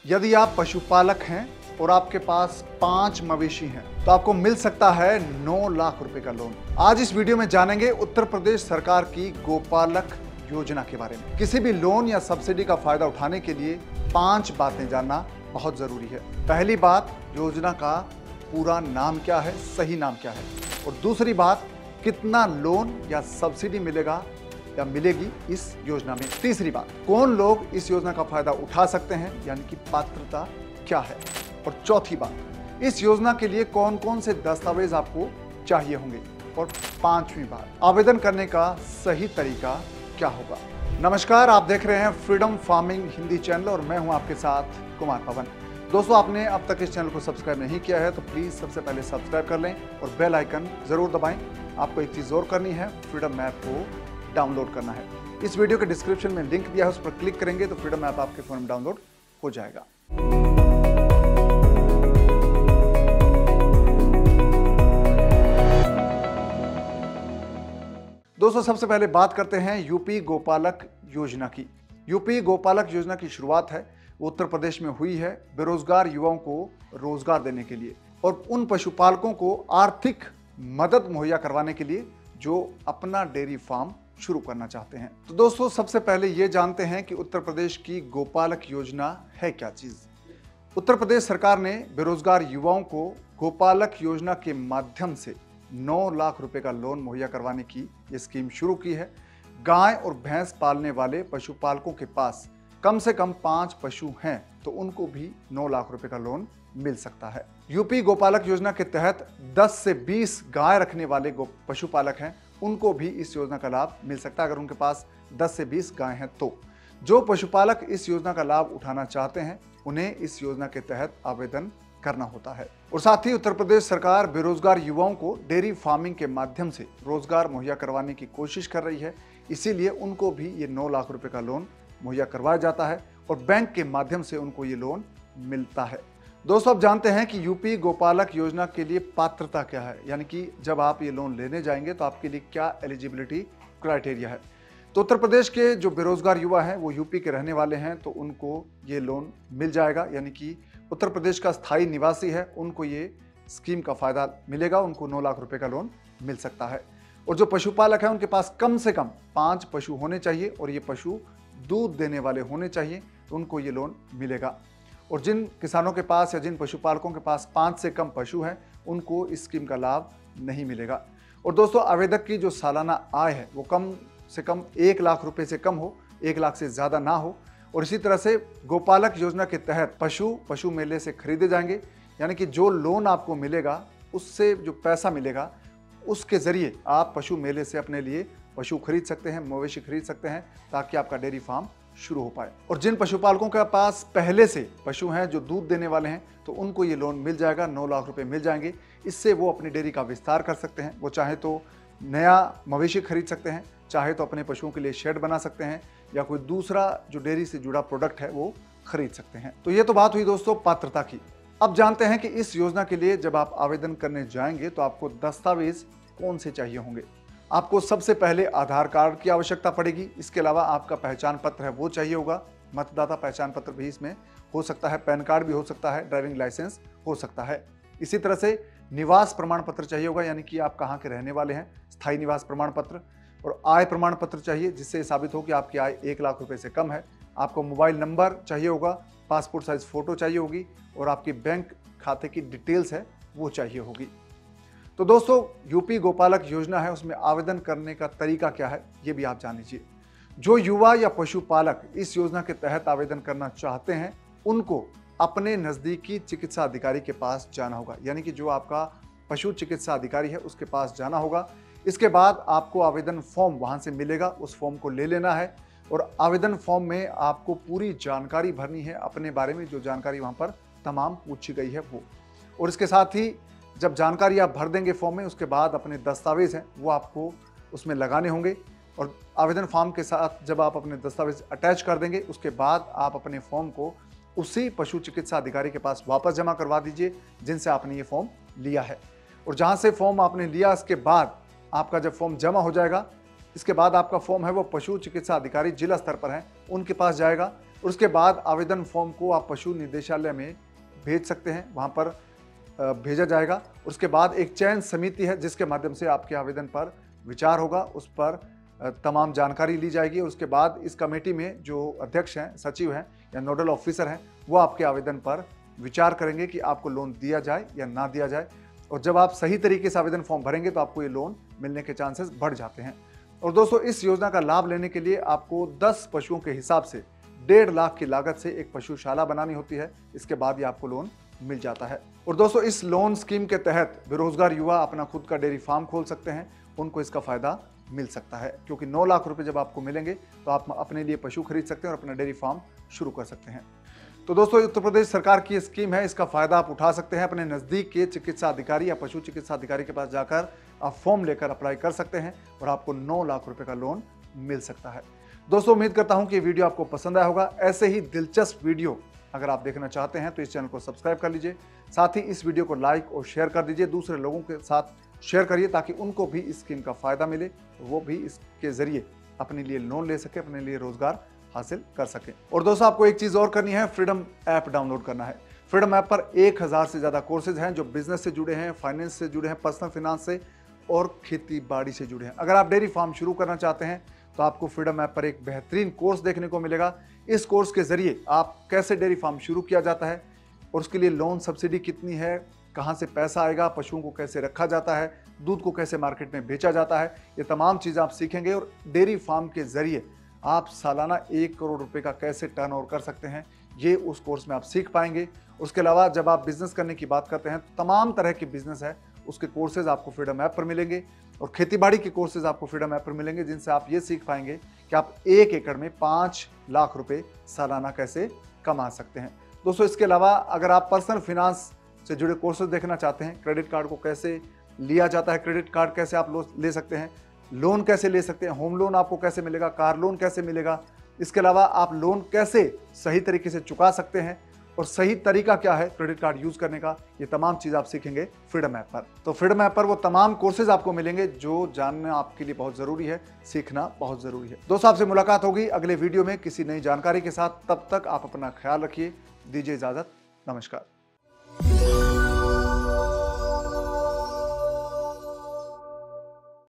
यदि आप पशुपालक हैं और आपके पास 5 मवेशी हैं तो आपको मिल सकता है 9 लाख रुपए का लोन। आज इस वीडियो में जानेंगे उत्तर प्रदेश सरकार की गोपालक योजना के बारे में। किसी भी लोन या सब्सिडी का फायदा उठाने के लिए 5 बातें जानना बहुत जरूरी है। पहली बात, योजना का पूरा नाम क्या है, सही नाम क्या है। और दूसरी बात, कितना लोन या सब्सिडी मिलेगा या मिलेगी इस योजना में। तीसरी बात, कौन लोग इस योजना का फायदा उठा सकते हैं, यानी कि पात्रता क्या है। और चौथी बात, इस योजना के लिए कौन कौन से दस्तावेज आपको चाहिए होंगे। और पांचवी बात, आवेदन करने का सही तरीका क्या होगा। नमस्कार, आप देख रहे हैं फ्रीडम फार्मिंग हिंदी चैनल और मैं हूं आपके साथ कुमार पवन। दोस्तों, आपने अब तक इस चैनल को सब्सक्राइब नहीं किया है तो प्लीज सबसे पहले सब्सक्राइब कर लें और बेल आइकन जरूर दबाएं। आपको एक चीज और करनी है, फ्रीडम ऐप को डाउनलोड करना है। इस वीडियो के डिस्क्रिप्शन में लिंक दिया है, उस पर क्लिक करेंगे तो फ्रीडम ऐप आपके फोन में डाउनलोड हो जाएगा। दोस्तों, सबसे पहले बात करते हैं यूपी गोपालक योजना की। यूपी गोपालक योजना की शुरुआत है वो उत्तर प्रदेश में हुई है बेरोजगार युवाओं को रोजगार देने के लिए और उन पशुपालकों को आर्थिक मदद मुहैया करवाने के लिए जो अपना डेयरी फार्म शुरू करना चाहते हैं। तो दोस्तों, सबसे पहले ये जानते हैं कि उत्तर प्रदेश की गोपालक योजना है क्या चीज। उत्तर प्रदेश सरकार ने बेरोजगार युवाओं को गोपालक योजना के माध्यम से 9 लाख रुपए का लोन मुहैया करवाने की ये स्कीम शुरू की है। गाय और भैंस पालने वाले पशुपालकों के पास कम से कम 5 पशु हैं तो उनको भी 9 लाख रुपए का लोन मिल सकता है। यूपी गोपालक योजना के तहत 10 से 20 गाय रखने वाले पशुपालक हैं, उनको भी इस योजना का लाभ मिल सकता है अगर उनके पास 10 से 20 गाय हैं तो। जो पशुपालक इस योजना का लाभ उठाना चाहते हैं उन्हें इस योजना के तहत आवेदन करना होता है। और साथ ही उत्तर प्रदेश सरकार बेरोजगार युवाओं को डेयरी फार्मिंग के माध्यम से रोजगार मुहैया करवाने की कोशिश कर रही है, इसीलिए उनको भी ये 9 लाख रुपए का लोन मुहैया करवाया जाता है और बैंक के माध्यम से उनको ये लोन मिलता है। दोस्तों, अब जानते हैं कि यूपी गोपालक योजना के लिए पात्रता क्या है, यानी कि जब आप ये लोन लेने जाएंगे तो आपके लिए क्या एलिजिबिलिटी क्राइटेरिया है। तो उत्तर प्रदेश के जो बेरोजगार युवा हैं वो यूपी के रहने वाले हैं तो उनको ये लोन मिल जाएगा, यानी कि उत्तर प्रदेश का स्थायी निवासी है उनको ये स्कीम का फायदा मिलेगा, उनको 9 लाख रुपए का लोन मिल सकता है। और जो पशुपालक है उनके पास कम से कम 5 पशु होने चाहिए और ये पशु दूध देने वाले होने चाहिए तो उनको ये लोन मिलेगा। और जिन किसानों के पास या जिन पशुपालकों के पास 5 से कम पशु हैं उनको इस स्कीम का लाभ नहीं मिलेगा। और दोस्तों, आवेदक की जो सालाना आय है वो कम से कम 1 लाख रुपए से कम हो, 1 लाख से ज़्यादा ना हो। और इसी तरह से गोपालक योजना के तहत पशु मेले से खरीदे जाएंगे, यानी कि जो लोन आपको मिलेगा उससे जो पैसा मिलेगा उसके ज़रिए आप पशु मेले से अपने लिए पशु खरीद सकते हैं, मवेशी खरीद सकते हैं ताकि आपका डेयरी फार्म शुरू हो पाए। और जिन पशुपालकों के पास पहले से पशु हैं जो दूध देने वाले हैं तो उनको ये लोन मिल जाएगा, 9 लाख रुपए मिल जाएंगे। इससे वो अपनी डेयरी का विस्तार कर सकते हैं। वो चाहे तो नया मवेशी खरीद सकते हैं, चाहे तो अपने पशुओं के लिए शेड बना सकते हैं या कोई दूसरा जो डेयरी से जुड़ा प्रोडक्ट है वो खरीद सकते हैं। तो ये तो बात हुई दोस्तों पात्रता की। अब जानते हैं कि इस योजना के लिए जब आप आवेदन करने जाएंगे तो आपको दस्तावेज कौन से चाहिए होंगे। आपको सबसे पहले आधार कार्ड की आवश्यकता पड़ेगी। इसके अलावा आपका पहचान पत्र है वो चाहिए होगा, मतदाता पहचान पत्र भी इसमें हो सकता है, पैन कार्ड भी हो सकता है, ड्राइविंग लाइसेंस हो सकता है। इसी तरह से निवास प्रमाण पत्र चाहिए होगा, यानी कि आप कहाँ के रहने वाले हैं, स्थायी निवास प्रमाण पत्र। और आय प्रमाण पत्र चाहिए जिससे साबित हो कि आपकी आय 1 लाख रुपए से कम है। आपको मोबाइल नंबर चाहिए होगा, पासपोर्ट साइज फोटो चाहिए होगी और आपकी बैंक खाते की डिटेल्स है वो चाहिए होगी। तो दोस्तों, यूपी गोपालक योजना है उसमें आवेदन करने का तरीका क्या है ये भी आप जान लीजिए। जो युवा या पशुपालक इस योजना के तहत आवेदन करना चाहते हैं उनको अपने नज़दीकी चिकित्सा अधिकारी के पास जाना होगा, यानी कि जो आपका पशु चिकित्सा अधिकारी है उसके पास जाना होगा। इसके बाद आपको आवेदन फॉर्म वहाँ से मिलेगा, उस फॉर्म को ले लेना है और आवेदन फॉर्म में आपको पूरी जानकारी भरनी है अपने बारे में, जो जानकारी वहाँ पर तमाम पूछी गई है वो। और इसके साथ ही जब जानकारी आप भर देंगे फॉर्म में, उसके बाद अपने दस्तावेज हैं वो आपको उसमें लगाने होंगे। और आवेदन फॉर्म के साथ जब आप अपने दस्तावेज अटैच कर देंगे उसके बाद आप अपने फॉर्म को उसी पशु चिकित्सा अधिकारी के पास वापस जमा करवा दीजिए जिनसे आपने ये फॉर्म लिया है। और जहाँ से फॉर्म आपने लिया इसके बाद आपका जब फॉर्म जमा हो जाएगा, इसके बाद आपका फॉर्म है वो पशु चिकित्सा अधिकारी जिला स्तर पर है उनके पास जाएगा उसके बाद आवेदन फॉर्म को आप पशु निदेशालय में भेज सकते हैं, वहाँ पर भेजा जाएगा। उसके बाद एक चयन समिति है जिसके माध्यम से आपके आवेदन पर विचार होगा, उस पर तमाम जानकारी ली जाएगी। उसके बाद इस कमेटी में जो अध्यक्ष हैं, सचिव हैं या नोडल ऑफिसर हैं, वो आपके आवेदन पर विचार करेंगे कि आपको लोन दिया जाए या ना दिया जाए। और जब आप सही तरीके से आवेदन फॉर्म भरेंगे तो आपको ये लोन मिलने के चांसेस बढ़ जाते हैं। और दोस्तों, इस योजना का लाभ लेने के लिए आपको 10 पशुओं के हिसाब से 1.5 लाख की लागत से एक पशुशाला बनानी होती है। इसके बाद ही आपको लोन मिल जाता है। और दोस्तों, इस लोन स्कीम के तहत बेरोजगार युवा अपना खुद का डेयरी फार्म खोल सकते हैं, उनको इसका फायदा मिल सकता है, क्योंकि 9 लाख रुपए जब आपको मिलेंगे तो आप अपने लिए पशु खरीद सकते हैं और अपना डेयरी फार्म शुरू कर सकते हैं। तो दोस्तों, उत्तर प्रदेश सरकार की स्कीम है, इसका फायदा आप उठा सकते हैं। अपने नजदीक के चिकित्सा अधिकारी या पशु चिकित्सा अधिकारी के पास जाकर आप फॉर्म लेकर अप्लाई कर सकते हैं और आपको 9 लाख रुपए का लोन मिल सकता है। दोस्तों, उम्मीद करता हूं कि वीडियो आपको पसंद आया होगा। ऐसे ही दिलचस्प वीडियो अगर आप देखना चाहते हैं तो इस चैनल को सब्सक्राइब कर लीजिए। साथ ही इस वीडियो को लाइक और शेयर कर दीजिए, दूसरे लोगों के साथ शेयर करिए ताकि उनको भी इस स्कीम का फायदा मिले, वो भी इसके जरिए अपने लिए लोन ले सके, अपने लिए रोजगार हासिल कर सके। और दोस्तों, आपको एक चीज और करनी है, फ्रीडम ऐप डाउनलोड करना है। फ्रीडम ऐप पर 1000 से ज्यादा कोर्सेज हैं जो बिजनेस से जुड़े हैं, फाइनेंस से जुड़े हैं, पर्सनल फाइनेंस से और खेती बाड़ी से जुड़े हैं। अगर आप डेयरी फार्म शुरू करना चाहते हैं तो आपको फ्रीडम ऐप पर एक बेहतरीन कोर्स देखने को मिलेगा। इस कोर्स के जरिए आप कैसे डेयरी फार्म शुरू किया जाता है और उसके लिए लोन सब्सिडी कितनी है, कहाँ से पैसा आएगा, पशुओं को कैसे रखा जाता है, दूध को कैसे मार्केट में बेचा जाता है, ये तमाम चीज़ें आप सीखेंगे। और डेयरी फार्म के जरिए आप सालाना 1 करोड़ रुपए का कैसे टर्नओवर कर सकते हैं, ये उस कोर्स में आप सीख पाएंगे। उसके अलावा जब आप बिजनेस करने की बात करते हैं तो तमाम तरह के बिजनेस है उसके कोर्सेज आपको फ्रीडम ऐप पर मिलेंगे और खेतीबाड़ी के कोर्सेज आपको फ्रीडम ऐप पर मिलेंगे, जिनसे आप ये सीख पाएंगे कि आप 1 एकड़ में 5 लाख रुपए सालाना कैसे कमा सकते हैं। दोस्तों, इसके अलावा अगर आप पर्सनल फिनांस से जुड़े कोर्सेज देखना चाहते हैं, क्रेडिट कार्ड को कैसे लिया जाता है, क्रेडिट कार्ड कैसे आप ले सकते हैं, लोन कैसे ले सकते हैं, होम लोन आपको कैसे मिलेगा, कार लोन कैसे मिलेगा, इसके अलावा आप लोन कैसे सही तरीके से चुका सकते हैं और सही तरीका क्या है क्रेडिट कार्ड यूज करने का, ये तमाम चीज आप सीखेंगे फ्रीडम ऐप पर। तो फ्रीडम ऐप पर वो तमाम कोर्सेज आपको मिलेंगे जो जानना आपके लिए बहुत जरूरी है, सीखना बहुत जरूरी है। दोस्तों, आपसे मुलाकात होगी अगले वीडियो में किसी नई जानकारी के साथ। तब तक आप अपना ख्याल रखिए, दीजिए इजाजत, नमस्कार।